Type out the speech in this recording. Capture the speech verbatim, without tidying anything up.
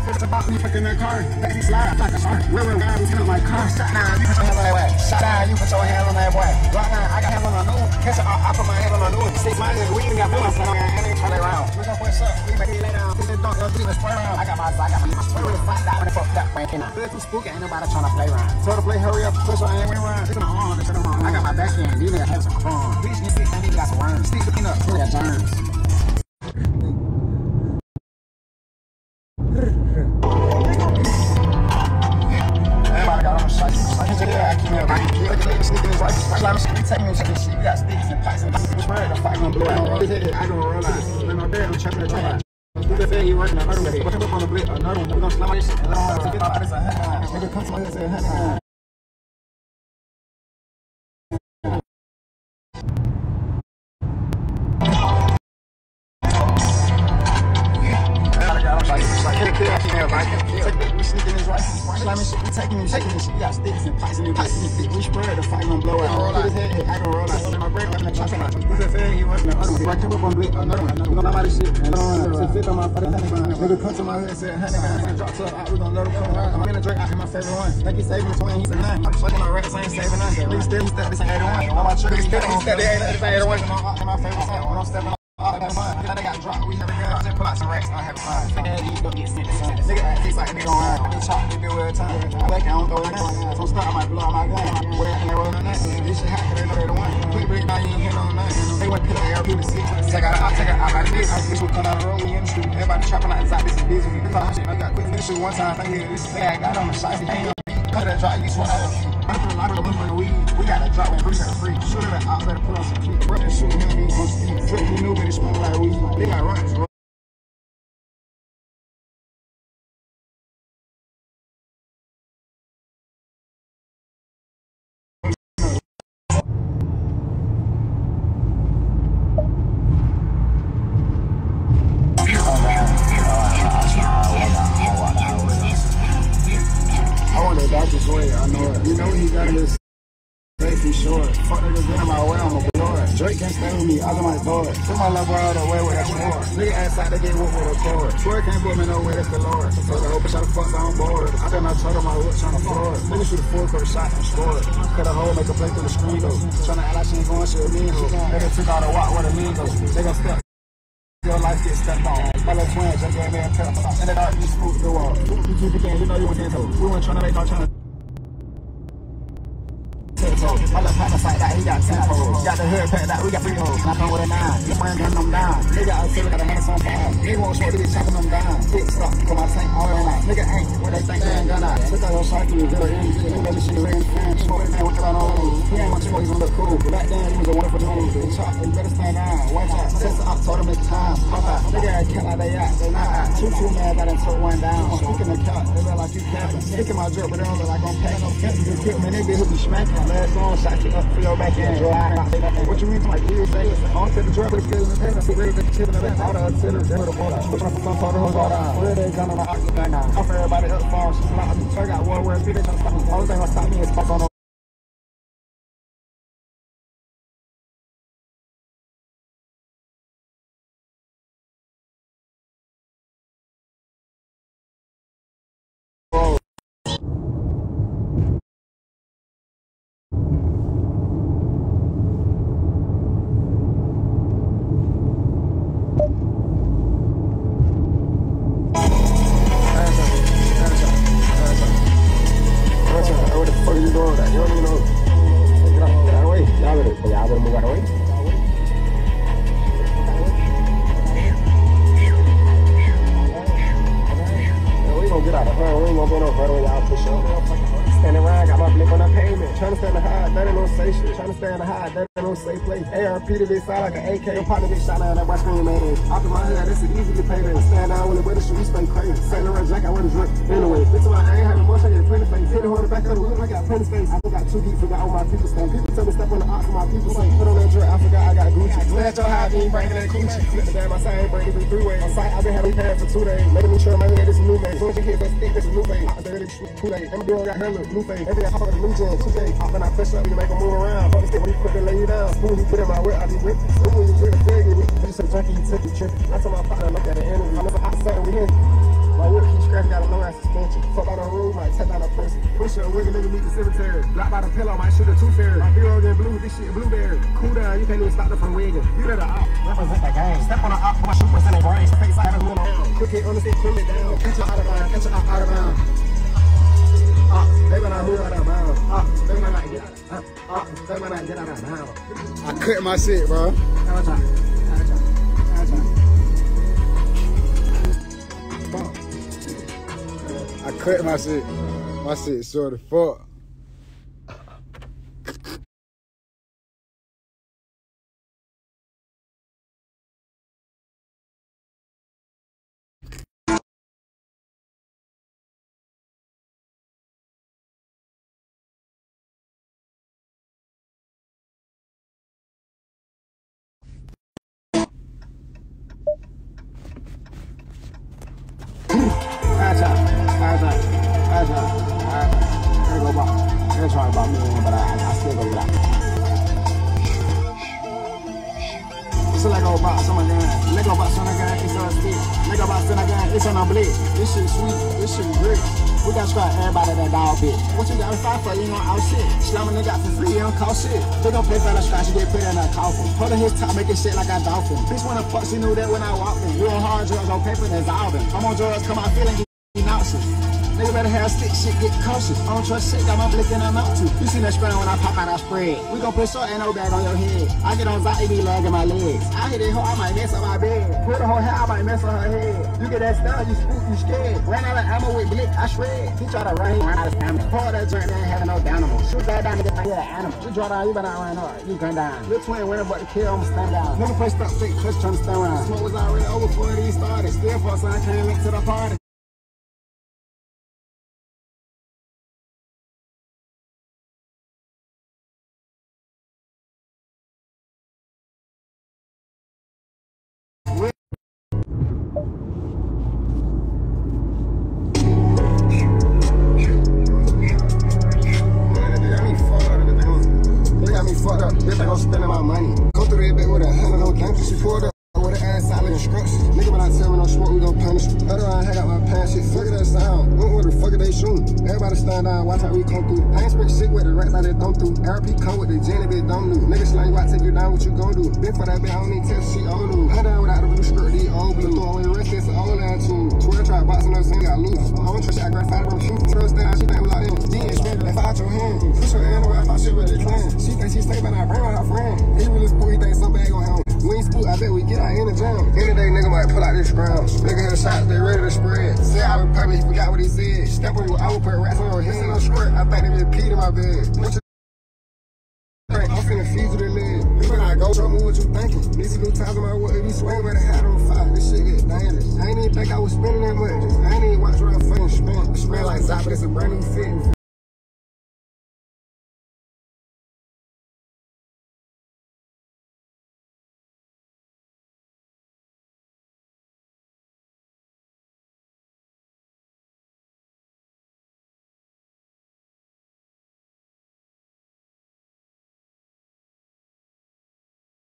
It's about me fucking that car. Let me slide like a shark. Real, real guy was in my car. Shut down, you put your hand on that way. Shut down, you put your hand on that boy. Right now, I got hands on my nose. Catch it, I, I put my hand on my nose. Six months, we even got feelings. I ain't trying to around. We gon' push up, we make it lay down. Put this dunk, let's leave it spray around. I got my, I got my, I really fight that when it fucked up, man. Feel too spooky, ain't nobody trying to play around. Told the play, hurry up, push your hand, we around. It's on my arm, it's on my arm. I got my back end, you need to have some fun. Bitch, you see, I need to got some worms. Stick the peanut, kill that germs. Everybody got on the shit. I keep me up. Sneaking his life. Like, I'm taking this shit. We got sticks and pipes and pieces. The fight gonna blow out. I gonna roll out. Then my dad, I'm chopping the trap. Who the fuck he working another way? Put him up on the blitz, another one. We gonna slam this shit. And I don't know. It's a hundred. Nigga come to my head and say a hundred. We sneaking his right, slamming shit, we taking him, shaking his shit. We got sticks and pipes and pipes and sticks. We spread the fight gonna blow out. Put his head, I can roll out. My break up in the chopper. Who's that fan? He working the other one. If I come up on blitz, another one. We gonna buy this shit. It's fifth on my fucking honey bun. Nigga come to my head and say, honey bun. Drop to the we gonna let him come out. I'm gonna drink out in my favorite one. Think he's saving twenty, he's a nine. I'm fucking my rats, I ain't saving none. Nigga still, he step, this ain't eighty-one. On my trigger, he step, he step, this ain't eighty-one. In my favorite song, when I'm stepping all that fun. They got dropped, we have a gun. Just pull out some racks, I have fun. Nigga, you don't get sent to son. Nigga, act tastes like a nigga on iron. I be chopped, they do every time. I like, I don't throw it down. So start, I might blow out my gun. What they can roll on that? This shit hot, they know they're the one. Quick break, now you ain't hit on nothing. They went to the A R P to six. Take out, I'll take it out like this. I wish we come down the road, we in the street. Everybody trapping like this, this is busy. We talk shit, I got quick finish one time. I think this say I got on the shot. Cut that drop, you swear I don't shoot. I'm from Lotto, I'm from the weed. We got a drop when free are free. Shoot it out, better put on some key. Rip and shoot him, he's on steep. Drip, you knew, but it smell like weed. They got runs, bro. I know it. You know he got his safety short. Fuck niggas get in my way, I'm a blow it. Drake can't stay with me, I got my door. Took my level out of the way with that sword. Nigga ass out, they get whooped with a cord. Swear can't put me nowhere, that's the Lord. So the open shot of fuck on board. I got my turtle, my hook trying to floor it. Nigga shoot a four quarter shot and score it. Cut a hole, make a play through the screen though. Tryna act like she ain't going shit with me though. Nigga took all the walk with a mean though. They gon' step. Your life gets stepped on. My little twin just gave me a pep. In the dark, you smooth the wall. You keep the game, you know you went in though. We weren't tryna make no tryna. My little partner fight that, he got ten hoes. Got the hood pack that, we got three hoes. Knock on with a nine, your friend gun them down. Nigga out there got a hand on fire. Nigga won't smoke, they be chopping them down. Big stuff, cause my tank all in out. Nigga ain't what they think they ain't gun out. Look at your sharky, you very easy. You know this shit ring fan. Smoke it, man, what you got on? He ain't want you, he's gonna look cool. Back then, he was a wonderful dude. They chop, you better stand down. Watch out, test it out, told him it's time. Pop out, nigga ain't count like they out. They not out. Two, two, man, got them took one down. I'm speaking the couch, they look like you capping. Sticking my drip, but they don't look like I'm packing. No catching, you kill me, nigga, who be smacking. Last song, shot you up for your back end. What you mean, my kids, they on to the drug, but it's still in the pen. I see ready to chip in the back. All the artillery, they were the border. Push up some part of the whole down. Where they gun on the octagon now? I'm for everybody up far. She's not me. So I got one word, three, they trying to stop me. All thing gonna stop me is fuck on the A R P to this side like an A K. Your partner get shot down, that boy screaming, man. Out of my head, this is easy to pay that. Stand down when the weather shoot, we stay crazy. Saint Laurent jacket, I wear the drink. Anyway, this is why I ain't having much, I get a plenty face. Hit the horn in the back of the wheel, I got plenty space. I got two deep, forgot all my people stand. People tell me step on the ox, my people say, put on that drink, I forgot I got Gucci. Let your high beam, bringing that coochie. Flip the damn, I say I ain't bringing it three ways. On site, I've been having pads for two days. Making me sure my head, this is a new name. Soon as you hit that stick, this is a new face. I really shoot two days. Them girl got hella new face. Every day I hop on the new gen, two days. Hop and I push up, you make them move around. Fuck the stick when you put the lay you down. Spoon, you put in my whip, I be whipping. When you drink a fig, you say junkie, you took you tripping. I told my partner, look at the interview. I never outside, we hit. My whip keep scratching, got a mission, a wicked nigga meet the cemetery. Drop by the pillow, might shoot a tooth fairy. My hero get blue, this shit blueberry. Cool down, you can't even stop them from wigging. You let the op represent the game. Step on the op, boy, shoot percent of brain. Face side of the moon. Quick hit, understand, pull it down. Catch it out of bounds, catch it out, out of bounds. Up, they better not move out of bounds. Up, they better not get out. Up, up, they better not get out of bounds. I cut my shit, bro. Have a time. Have a time. Have a time. I cut my shit. My shit short as fuck. They're trying about me, but I, I still go without. It's a Lego box on my gun. Lego box on the gun, it's on a stick. Lego box on the gun, it's on a blade. This shit sweet, this shit great. We gotta scrap everybody that dog bit. What you gotta fight for, you ain't gonna out shit. Slam a nigga out for free, you don't cost shit. They gon' play for the scratch, you get put in a coffin. Holding his top, making shit like a dolphin. Bitch wanna fuck, she knew that when I walked in. Real hard drugs on paper, dissolving. I'm on drugs, come out feeling nauseous. Nigga better have stick shit, get cautious. I don't trust shit, got my blick and I'm out too. You seen that spray when I pop out, I spread. We gon' put short and no bag on your head. I get on Zot, it be lagging my legs. I hit it hoe, I might mess up my bed. Put the whole hair, I might mess on her head. You get that style, you spook, you scared. Ran out of ammo with blick, I shred. He try to run, he ran out of stamina. Pour that joint, man, having no dynamo. Shoot that down to get my head animal. You draw down, you better not run hard. You gun down. Little twin winning, but the kill, I'ma stand down. Never play stop, fake, clutch trying to stand around. Smoke was already over before these started. Still for so I can't link to the party. Spending my money. Go through that bit with a hundred on campus. She pulled up with her ass out like instructions. Nigga, when I tell me no smoke, we gon' punish. Other around, I got my pants shit. Fuck that sound. What the fuck are they shooting? Everybody stand down, watch how we come through. I ain't spent shit with the rats like they don't through. R P come with the Jenny, bitch, don't do. Niggas slang you out, take you down, what you gon' do? Been for that bitch, I don't need test, she old new. I down without the blue skirt, these old blue. Throw away rest, it's an old ass tune. twelve try boxing up, saying got loose. I want your shit, I gratified from shoot. Trust that, she think we locked in. D ain't spending that five your hand. Push her in the way, I thought she really clean. She think she stay, but I bring her friend. He really spook, he think some bag gon' help. We ain't spook, I bet we get out in the jam. Any day, nigga might pull out this ground. Nigga hit a shot, they ready to spread. Say I was public, he forgot what he said. Step on you, I would put rats on your head. No squirt, I think they been peed in my bed. What you I'm finna feed you the leg. You when I go, show me what you thinking. Need to do times on my wood, if you swing, better hat on fire. This shit get dangerous. I ain't even think I was spending that much. I ain't even watch where I fucking spent. It smell like Zot, but it's a brand new fit.